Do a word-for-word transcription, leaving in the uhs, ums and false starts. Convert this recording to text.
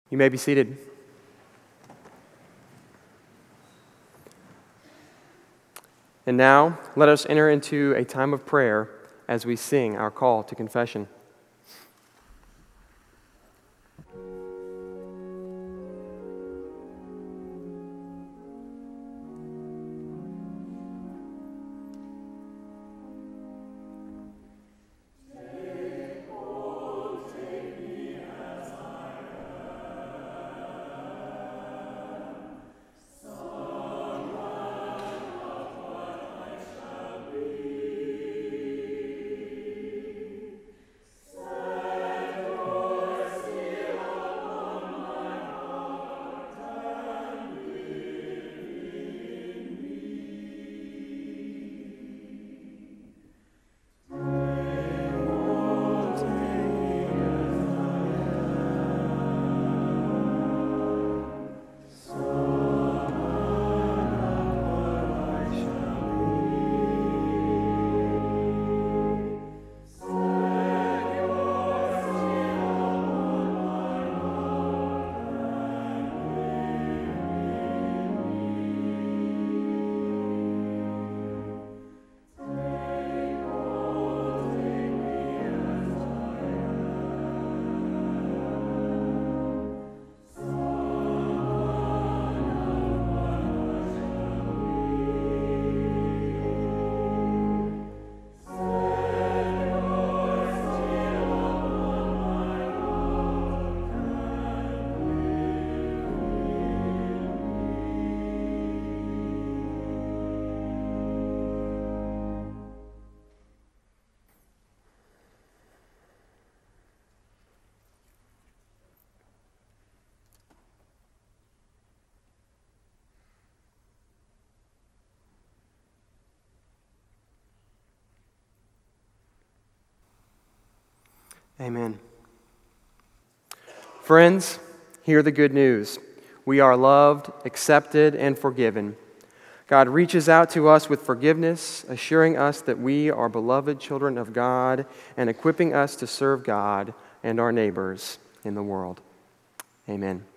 You may be seated. And now, let us enter into a time of prayer as we sing our call to confession. Amen. Friends, hear the good news. We are loved, accepted, and forgiven. God reaches out to us with forgiveness, assuring us that we are beloved children of God and equipping us to serve God and our neighbors in the world. Amen.